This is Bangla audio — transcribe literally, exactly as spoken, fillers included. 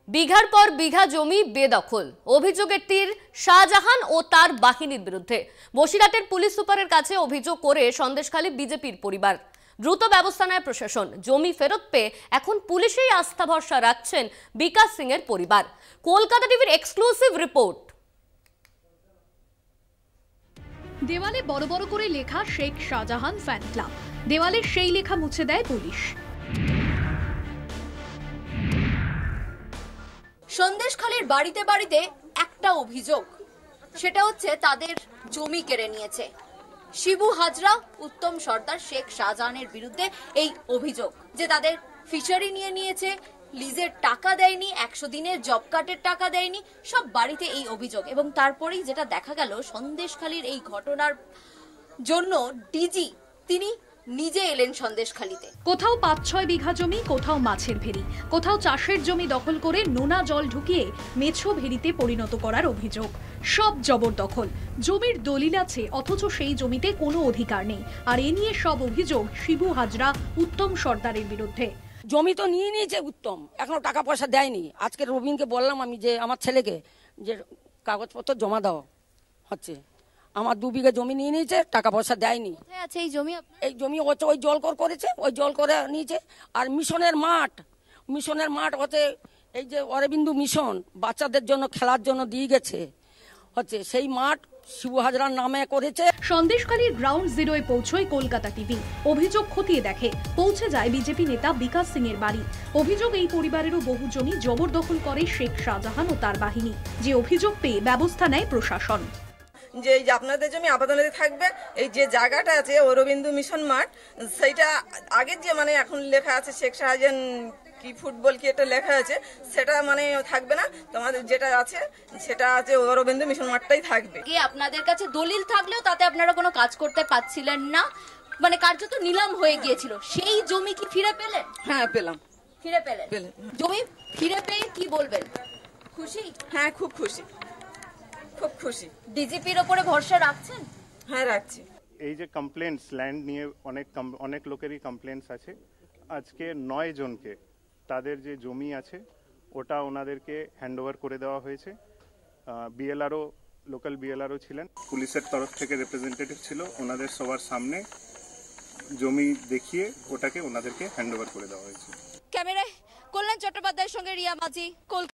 বিঘার পর বিঘা জমি বেদখল, অভিযোগের তীর শাহজাহান ও তার বাহিনীর বিরুদ্ধে। বসিরহাটের পুলিশ সুপারের কাছে অভিযোগ করে সন্দেশখালী বিজেপির পরিবার। দ্রুত ব্যবস্থা নেয় প্রশাসন। জমি ফেরত পেয়ে এখন পুলিশেই আস্থা ভরসা রাখছেন বিকাশ সিং এর পরিবার। কলকাতা টিভির এক্সক্লুসিভ রিপোর্ট। দেওয়ালে বড় বড় করে লেখা শেখ শাহজাহান ফ্যান ক্লাব। দেওয়ালের সেই লেখা মুছে দেয় পুলিশ। সন্দেশখালীর বাড়িতে বাড়িতে একটা অভিযোগ, সেটা হচ্ছে তাদের জমি কেড়ে নিয়েছে। শিবু হাজরা, উত্তম সর্দার, শেখ শাহজাহানের বিরুদ্ধে এই অভিযোগ যে তাদের ফিশারি নিয়ে নিয়েছে, লিজের টাকা দেয়নি, একশো দিনের জব কার্ডের টাকা দেয়নি, সব বাড়িতে এই অভিযোগ। এবং তারপরেই যেটা দেখা গেল, সন্দেশখালীর এই ঘটনার জন্য ডিজি তিনি নিজে এলেন সন্দেশখালীতে। কোথাও পাঁচ ছয় বিঘা জমি, কোথাও মাছের ভেড়ি, কোথাও চাষের জমি দখল করে নোনা জল ঢুকিয়ে মেছো ভেড়িতে পরিণত করার অভিযোগ। সব জবরদখল। জমির দলিল আছে অথচ সেই জমিতে কোনো অধিকার নেই। আর এ নিয়ে সব অভিযোগ শিবু হাজরা, উত্তম সর্দারের বিরুদ্ধে। জমি তো নিয়ে নিয়েছে উত্তম, এখনো টাকা পয়সা দেয়নি। আজকে রবিনকে বললাম আমি যে আমার ছেলেকে যে কাগজপত্র জমা দাও হচ্ছে। আমার দু বিঘা জমি নিয়ে নিয়েছে, টাকা পয়সা দেয়নি। আচ্ছা, এই জমি এই জমি ওই জল কর করেছে, ওই জল করে নিয়েছে। আর মিশনের মাঠ, মিশনের মাঠ হচ্ছে এই যে অরবিন্দু মিশন বাচ্চাদের জন্য খেলার জন্য দিয়ে গেছে হচ্ছে, সেই মাঠ শিবু হাজরার নামে করেছে। সন্দেশখালীর গ্রাউন্ড জিরোয় পৌঁছয় কলকাতা টিভি। অভিযোগ খতিয়ে দেখে, পৌঁছে যায় বিজেপি নেতা বিকাশ সিং এর বাড়ি। অভিযোগ এই পরিবারেরও বহু জমি জবরদখল করে শেখ শাহজাহান ও তার বাহিনী। যে অভিযোগ পেয়ে ব্যবস্থা নেয় প্রশাসন। যে এই যে আপনাদের জমি আপাততে থাকবে, এই যে জায়গাটা আছে অরবিন্দু মিশন মাঠ, সেইটা আগের যে মানে এখন লেখা আছে শেখ শাহজাহান কি ফুটবল কি এটা লেখা আছে, সেটা মানে থাকবে না। তোমাদের যেটা আছে সেটা আছে অরবিন্দু মিশন মাঠটাই থাকবে। কি আপনাদের কাছে দলিল থাকলেও তাতে আপনারা কোনো কাজ করতে পারছিলেন না, মানে কার্যত নিলাম হয়ে গিয়েছিল। সেই জমি কি ফিরে পেলেন? হ্যাঁ পেলাম, ফিরে পেলেন। জমি ফিরে পেয়ে কি বলবেন? খুশি? হ্যাঁ খুব খুশি, খুব খুশি। ডিজিপির ওপরে ভরসা রাখছেন? হ্যাঁ রাখছি। এই যে কমপ্লেন্টস, ল্যান্ড নিয়ে অনেক অনেক লোকেরই কমপ্লেন্টস আছে। আজকে নয় জনকে তাদের যে জমি আছে ওটা ওনাদেরকে হ্যান্ডওভার করে দেওয়া হয়েছে। বিএলআরও, লোকাল বিএলআরও ছিলেন, পুলিশের তরফ থেকে রিপ্রেজেন্টেটিভ ছিল, ওনাদের সবার সামনে জমি দেখিয়ে ওটাকে ওনাদেরকে হ্যান্ডওভার করে দেওয়া হয়েছে। ক্যামেরায় কল্যাণ চট্টোপাধ্যায়ের সঙ্গে রিয়া মাঝি, কলকাতা।